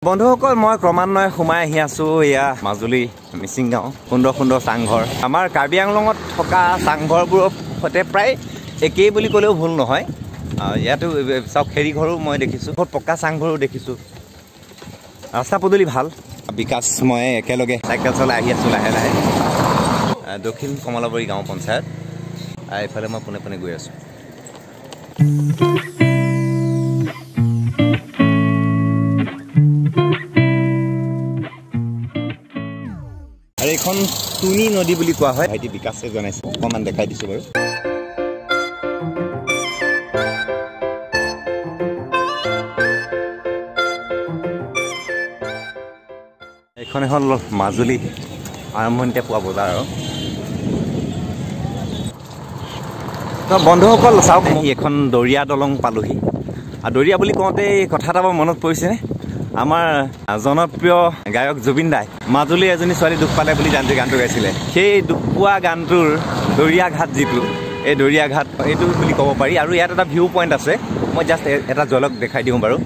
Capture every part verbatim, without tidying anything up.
বন্ধুসকল মই ক্ৰমান্বয়ে সোমাই আহি আছো এয়া মাজুলী মিচিং গাঁও সুন্দৰ সুন্দৰ চাংঘৰ আমাৰ কাৰ্বি আংলঙত থকা চাংঘৰবোৰৰ সৈতে প্ৰায় একেই বুলি ক'লেও ভুল নহয় ইয়াতো সব খেৰী ঘৰো মই দেখিছোঁ বহুত পকা চাংঘৰো দেখিছোঁ ৰাস্তা পদূলি ভাল বিকাশ মই একেলগে চাইকেল চলাই আহি আছোঁ লাহে লাহে দক্ষিণ কমলাবাৰী গাঁও পঞ্চায়ত এইফালে মই পোনে পোনে গৈ আছোঁ আৰু এইখন তুনি নদী বুলি কোৱা হয় ভাইটি বিকাশে জনাইছে অকণমান দেখাই দিছোঁ বাৰু এইখন এখন মাজুলী আৰম্ভণিতে পোৱা বজাৰ আৰু বন্ধুসকল চাওক এখন দৰিয়া দলং পালোহি আৰু দৰিয়া বুলি কওঁতে কথা এটা মনত পৰিছেনে আমাৰ জনপ্ৰিয় গায়ক জুবিন দাই মাজুলী এজনী ছোৱালী দুখ পালে বুলি জানতে গানটো গাইছিলে সেই দুখ পোৱা গানটোৰ দৰিয়া ঘাট যিটো এই দৰিয়া ঘাট এইটো বুলি ক'ব পাৰি আৰু ইয়াত এটা ভিউ পইণ্ট আছে মই জাষ্ট এটা ঝলক দেখাই দিওঁ বাৰু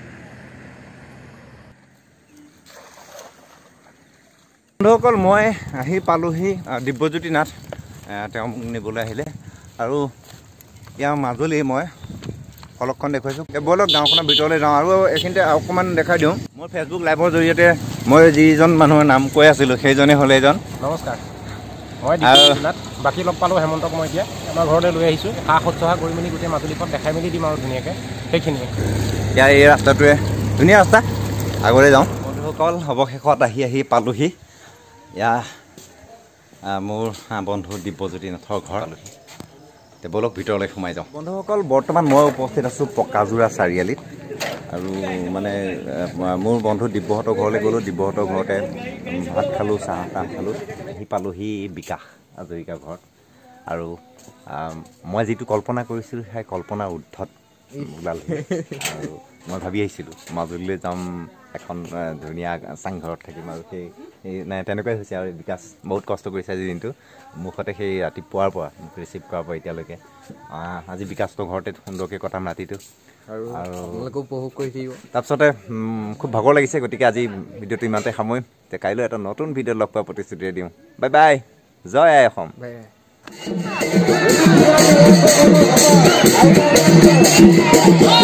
বন্ধুসকল মই আহি পালোহি দিব্যজ্যোতি নাথ তেওঁ মোক নিবলৈ আহিলে আৰু ইয়াৰ মাজুলী মই ফলকখন দেখুৱাইছোঁ ব'লক গাঁওখনৰ ভিতৰলৈ যাওঁ আৰু এইখিনিতে অকণমান দেখাই দিওঁ মোৰ ফেচবুক লাইভৰ জৰিয়তে মই যিজন মানুহৰ নাম কৈ আছিলোঁ সেইজনে হ'লে এজন নমস্কাৰ মই দিব্যজ্যোতি নাথ বাকী লগ পালোঁ হেমন্তক মই এতিয়া আমাৰ ঘৰলৈ লৈ আহিছোঁ সা শুশ্ৰূষা কৰি মেলি গোটেই মাজুলীখন দেখাই মেলি দিম আৰু ধুনীয়াকৈ সেইখিনিয়ে ইয়াৰ এই ৰাস্তাটোৱে ধুনীয়া ৰাস্তা আগলৈ যাওঁ বন্ধুসকল অৱশেষত আহি আহি পালোহি ইয়া মোৰ বন্ধু দিব্যজ্যোতি নাথৰ ঘৰ আলোহি ব'লক ভিতৰলৈ সোমাই যাওঁ বন্ধুসকল বৰ্তমান মই উপস্থিত আছোঁ পকাযোৰা চাৰিআলিত আৰু মানে মোৰ বন্ধু দিব্যহঁতৰ ঘৰলৈ গ'লোঁ দিব্যহঁতৰ ঘৰতে ভাত খালোঁ চাহ তাহ খালোঁ আহি পালোহি বিকাশ হাজৰিকাৰ ঘৰত আৰু মই যিটো কল্পনা কৰিছিলোঁ সেই কল্পনাৰ উৰ্ধত ওলালোঁ আৰু মই ভাবি আহিছিলোঁ মাজুলীলৈ যাম এখন ধুনীয়া চাংঘৰত থাকিম আৰু সেই নাই তেনেকুৱাই হৈছে আৰু বিকাশ বহুত কষ্ট কৰিছে আজি দিনটো মুখতে সেই ৰাতিপুৱাৰ পৰা মোক ৰিচিভ কৰাৰ পৰা এতিয়ালৈকে আজি বিকাশৰ ঘৰতে সুন্দৰকৈ কটাম ৰাতিটো আৰু উপভোগ কৰি থাকিব তাৰপিছতে খুব ভাগৰ লাগিছে গতিকে আজি ভিডিঅ'টো ইমানতে সামৰিম যে কাইলৈ এটা নতুন ভিডিঅ' লগ পোৱাৰ প্ৰতিশ্ৰুতিৰে দিওঁ বাই বাই জয় আই অসম বাই